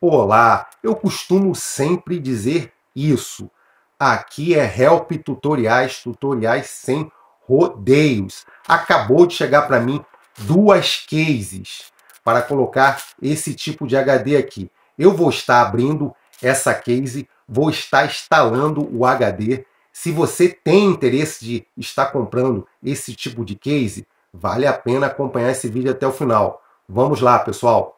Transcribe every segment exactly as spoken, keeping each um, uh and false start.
Olá, eu costumo sempre dizer isso. Aqui é Help Tutoriais, tutoriais sem rodeios. Acabou de chegar para mim duas cases para colocar esse tipo de H D aqui. Eu vou estar abrindo essa case, vou estar instalando o H D. Se você tem interesse de estar comprando esse tipo de case, vale a pena acompanhar esse vídeo até o final. Vamos lá, pessoal!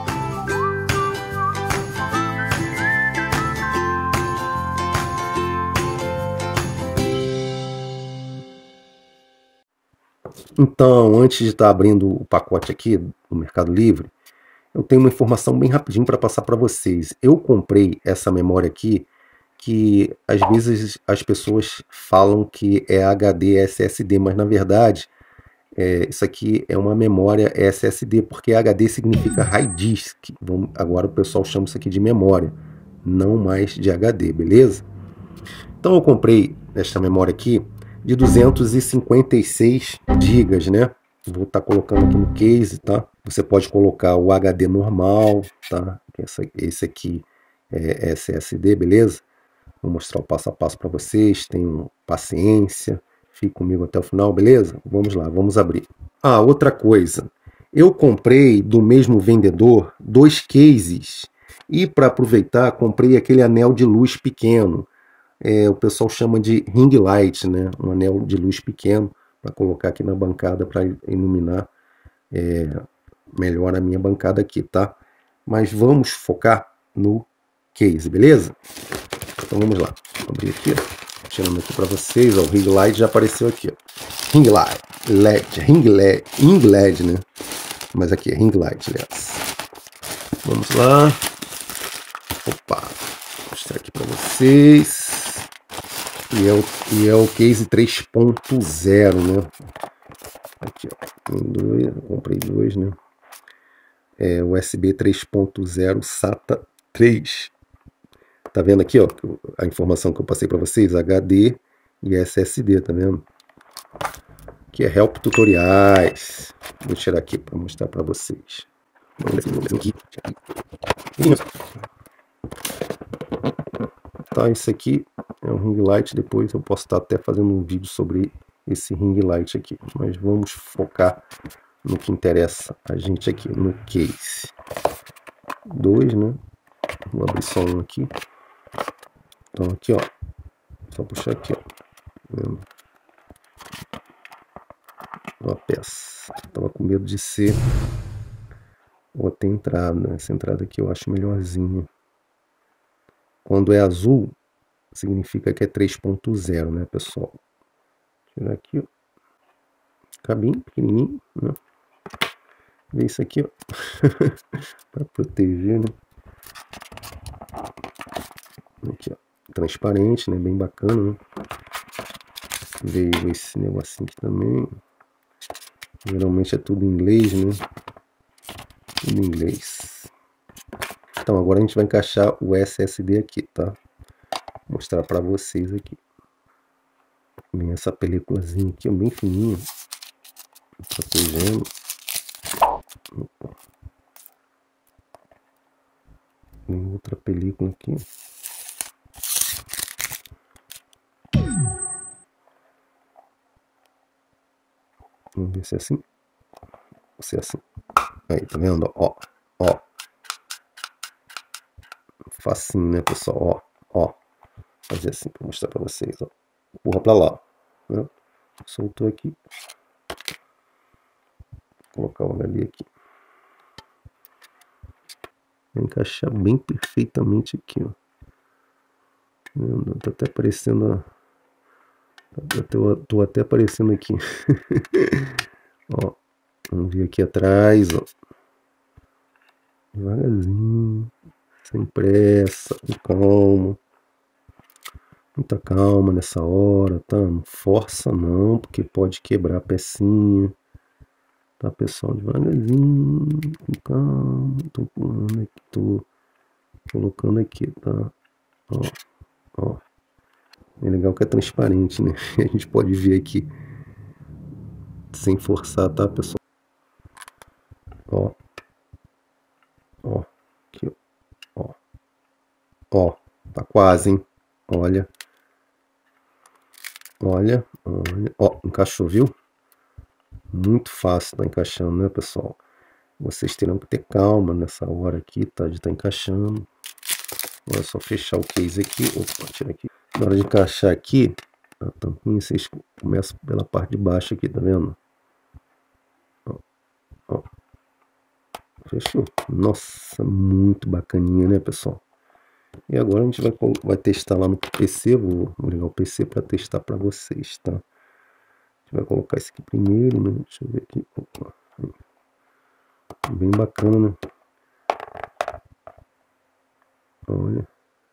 Então, antes de estar abrindo o pacote aqui do Mercado Livre, eu tenho uma informação bem rapidinho para passar para vocês. Eu comprei essa memória aqui, que às vezes as pessoas falam que é H D S S D, mas na verdade é, isso aqui é uma memória S S D, porque H D significa Hard Disk. Vamos, agora o pessoal chama isso aqui de memória, não mais de H D, beleza? Então eu comprei esta memória aqui de duzentos e cinquenta e seis gigas, né? Vou estar tá colocando aqui no case, tá? Você pode colocar o H D normal, tá? Esse, esse aqui é S S D, beleza? Vou mostrar o passo a passo para vocês, tenham paciência, fique comigo até o final, beleza? Vamos lá, vamos abrir. Ah, outra coisa, eu comprei do mesmo vendedor dois cases e para aproveitar comprei aquele anel de luz pequeno. É, o pessoal chama de ring light, né? Um anel de luz pequeno para colocar aqui na bancada para iluminar é, melhor a minha bancada aqui, tá? Mas vamos focar no case, beleza? Então vamos lá, vou abrir aqui, ó. Tirando aqui para vocês, ó, o ring light já apareceu aqui, ó. Ring light, L E D, ring L E D, ring L E D, né? Mas aqui é ring light, aliás. Vamos lá. Opa, vou mostrar aqui para vocês. E é, o, e é o case três ponto zero, né? Aqui, ó. Tem dois, eu comprei dois, né? É U S B três ponto zero SATA três. Tá vendo aqui, ó? A informação que eu passei para vocês, H D e S S D, tá vendo? Aqui é Help Tutoriais. Vou tirar aqui para mostrar para vocês. Tá, esse aqui é um ring light, depois eu posso estar até fazendo um vídeo sobre esse ring light aqui, mas vamos focar no que interessa a gente aqui, no case. Dois, né? Vou abrir só um aqui. Então aqui, ó, só puxar aqui, ó. Vendo? Uma peça. Tava com medo de ser outra entrada. Essa entrada aqui eu acho melhorzinha. Quando é azul, significa que é três ponto zero, né, pessoal? Tirar aqui, ó. Cabinho pequenininho, né? Vê isso aqui, ó. Para proteger, né? Aqui, ó. Transparente, né? Bem bacana, né? Veio esse negocinho aqui também. Geralmente é tudo em inglês, né? Tudo em inglês. Então agora a gente vai encaixar o S S D aqui, tá? Vou mostrar para vocês aqui. Vem essa películazinha aqui, bem fininha, protegendo. Opa. Vem outra película aqui. Vamos ver se é assim. Se é assim. Aí, tá vendo? Ó, ó. Facinho, né, pessoal? Ó, ó. Fazer assim para mostrar para vocês, ó. Empurra para lá, né? Soltou aqui. Vou colocar o H D aqui. Vai encaixar bem perfeitamente aqui, ó. Tá até aparecendo, ó. Eu tô até aparecendo aqui. Ó, vamos ver aqui atrás, ó. Devagarzinho, sem pressa, com calma. Muita calma nessa hora, tá? Não força não, porque pode quebrar a pecinha. Tá, pessoal? Devagarzinho, com calma. Tô pulando aqui, tô colocando aqui, tá? Ó, ó. É legal que é transparente, né? A gente pode ver aqui sem forçar, tá, pessoal? Ó. Ó. Aqui, ó. Ó, tá quase, hein? Olha. Olha, olha. Ó, encaixou, viu? Muito fácil tá encaixando, né, pessoal? Vocês terão que ter calma nessa hora aqui, tá? De estar encaixando. Agora é só fechar o case aqui. Opa, tira aqui. Na hora de encaixar aqui, a tampinha, vocês começam pela parte de baixo aqui, tá vendo? Ó, ó. Fechou. Nossa, muito bacaninha, né, pessoal? E agora a gente vai, vai testar lá no P C. Vou, vou ligar o P C para testar para vocês, tá? A gente vai colocar esse aqui primeiro, né? Deixa eu ver aqui. Opa. Bem bacana, né? Olha.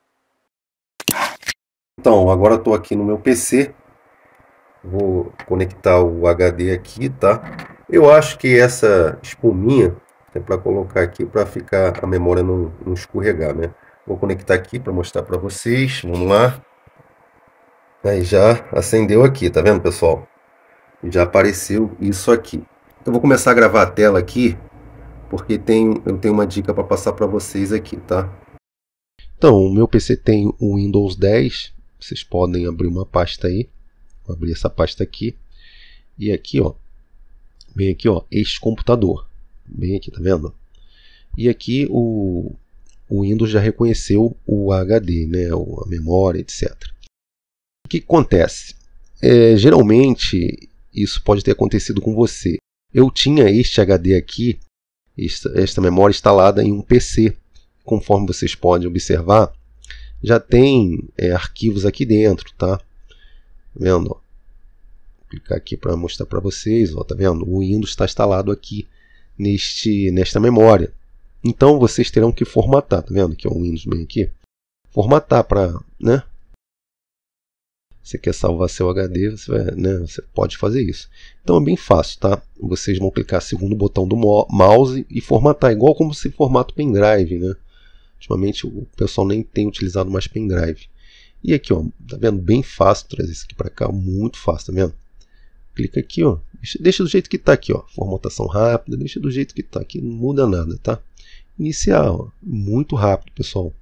Então, agora eu tô aqui no meu P C. Vou conectar o H D aqui, tá? Eu acho que essa espuminha é para colocar aqui para ficar a memória não, não escorregar, né? Vou conectar aqui para mostrar para vocês. Vamos lá. Aí já acendeu aqui, tá vendo, pessoal? Já apareceu isso aqui. Eu vou começar a gravar a tela aqui, porque tem, eu tenho uma dica para passar para vocês aqui, tá? Então, o meu P C tem o Windows dez. Vocês podem abrir uma pasta aí. Vou abrir essa pasta aqui. E aqui, ó, bem aqui, ó, este computador. Bem aqui, tá vendo? E aqui o, o Windows já reconheceu o H D, né, a memória, etcétera. O que acontece? É, geralmente, isso pode ter acontecido com você. Eu tinha este H D aqui, esta, esta memória instalada em um P C. Conforme vocês podem observar, já tem é, arquivos aqui dentro, tá? Tá vendo? Ó? Vou clicar aqui para mostrar para vocês, ó, tá vendo? O Windows está instalado aqui neste, nesta memória. Então vocês terão que formatar, tá vendo? Que é o Windows bem aqui. Formatar para, né? Você quer salvar seu H D, você, vai, né, você pode fazer isso. Então é bem fácil, tá? Vocês vão clicar no segundo botão do mouse e formatar, igual como se formata o pendrive, né? Ultimamente o pessoal nem tem utilizado mais pendrive. E aqui, ó, tá vendo? Bem fácil trazer isso aqui para cá, muito fácil, tá vendo? Clica aqui, ó, deixa, deixa do jeito que tá aqui, ó, formatação rápida, deixa do jeito que tá aqui, não muda nada, tá? Iniciar, ó, muito rápido, pessoal.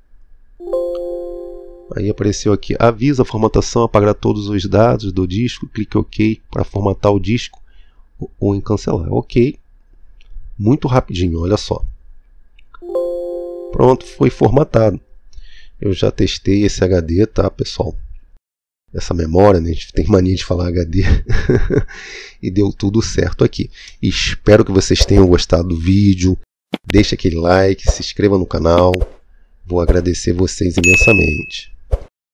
Aí apareceu aqui, avisa a formatação, apagar todos os dados do disco, clique OK para formatar o disco ou em cancelar. OK. Muito rapidinho, olha só. Pronto, foi formatado. Eu já testei esse H D, tá, pessoal? Essa memória, né? A gente tem mania de falar H D. E deu tudo certo aqui. Espero que vocês tenham gostado do vídeo. Deixe aquele like, se inscreva no canal. Vou agradecer vocês imensamente.